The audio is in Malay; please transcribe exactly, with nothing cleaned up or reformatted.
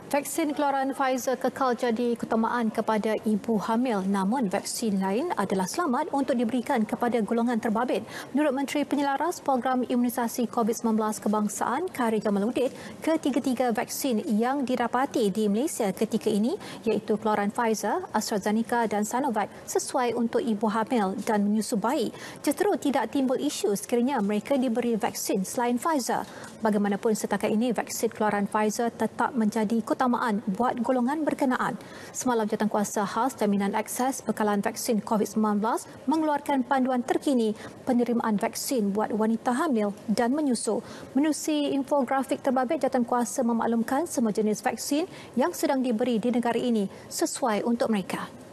Vaksin keluaran Pfizer kekal jadi keutamaan kepada ibu hamil, namun vaksin lain adalah selamat untuk diberikan kepada golongan terbabit. Menurut Menteri Penyelaras Program Imunisasi COVID sembilan belas Kebangsaan Khairi Jamaluddin, ketiga-tiga vaksin yang didapati di Malaysia ketika ini iaitu keluaran Pfizer, AstraZeneca dan Sinovac sesuai untuk ibu hamil dan menyusu bayi. Jentera tidak timbul isu sekiranya mereka diberi vaksin selain Pfizer. Bagaimanapun setakat ini, vaksin keluaran Pfizer tetap menjadi keutamaan buat golongan berkenaan. Semalam, Jawatankuasa Khas Jaminan Akses Bekalan Vaksin COVID sembilan belas mengeluarkan panduan terkini penerimaan vaksin buat wanita hamil dan menyusu. Menerusi infografik terbabit, Jawatankuasa memaklumkan semua jenis vaksin yang sedang diberi di negara ini sesuai untuk mereka.